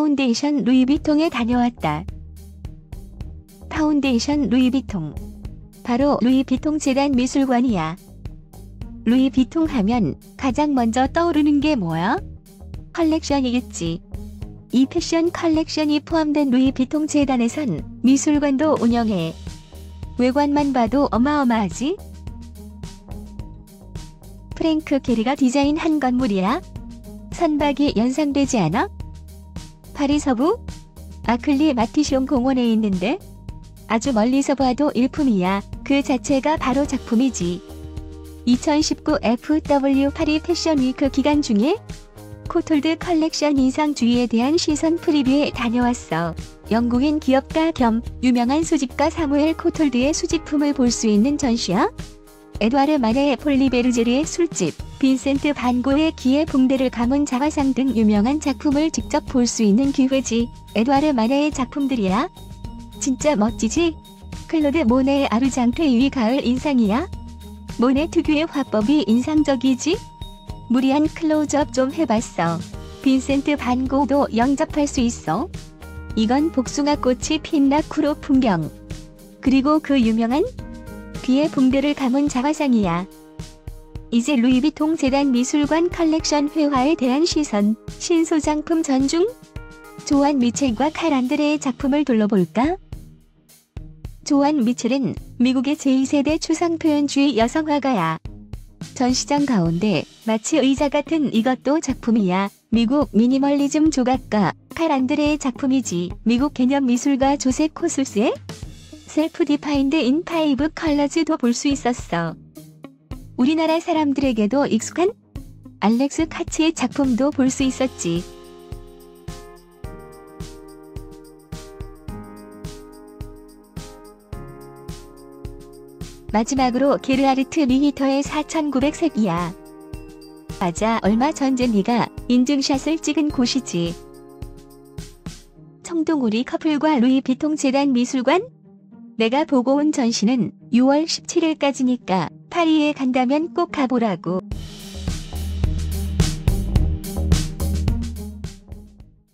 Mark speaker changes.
Speaker 1: 파운데이션 루이비통에 다녀왔다. 파운데이션 루이비통. 바로 루이비통 재단 미술관이야. 루이비통 하면 가장 먼저 떠오르는 게 뭐야? 컬렉션이겠지. 이 패션 컬렉션이 포함된 루이비통 재단에선 미술관도 운영해. 외관만 봐도 어마어마하지? 프랭크 게리가 디자인한 건물이야? 선박이 연상되지 않아? 파리 서부? 아클리 마티숑 공원에 있는데? 아주 멀리서 봐도 일품이야. 그 자체가 바로 작품이지. 2019 FW 파리 패션 위크 기간 중에 코톨드 컬렉션 인상주의에 대한 시선 프리뷰에 다녀왔어. 영국인 기업가 겸 유명한 수집가 사무엘 코톨드의 수집품을 볼 수 있는 전시야? 에드와르 마네의 폴리베르제르의 술집, 빈센트 반 고의 기의 붕대를 감은 자화상 등 유명한 작품을 직접 볼 수 있는 기회지. 에드와르 마네의 작품들이야? 진짜 멋지지? 클로드 모네의 아르장트 위 가을 인상이야? 모네 특유의 화법이 인상적이지? 무리한 클로즈업 좀 해봤어. 빈센트 반 고도 영접할 수 있어? 이건 복숭아꽃이 핀 라쿠로 풍경. 그리고 그 유명한 귀의 붕대를 감은 자화상이야. 이제 루이비통 재단 미술관 컬렉션 회화에 대한 시선, 신소장품 전중? 조안 미첼과 칼 안드레의 작품을 둘러볼까? 조안 미첼은 미국의 제2세대 추상표현주의 여성화가야. 전시장 가운데 마치 의자 같은 이것도 작품이야. 미국 미니멀리즘 조각가 칼 안드레의 작품이지. 미국 개념 미술가 조셉 코술스의 셀프 디파인드 인 파이브 컬러즈도 볼 수 있었어. 우리나라 사람들에게도 익숙한 알렉스 카츠의 작품도 볼 수 있었지. 마지막으로 게르하르트 리히터의 4900색이야. 맞아, 얼마 전에 네가 인증샷을 찍은 곳이지. 청동우리 커플과 루이비통 재단 미술관? 내가 보고 온 전시는 6월 17일까지니까 파리에 간다면 꼭 가보라고.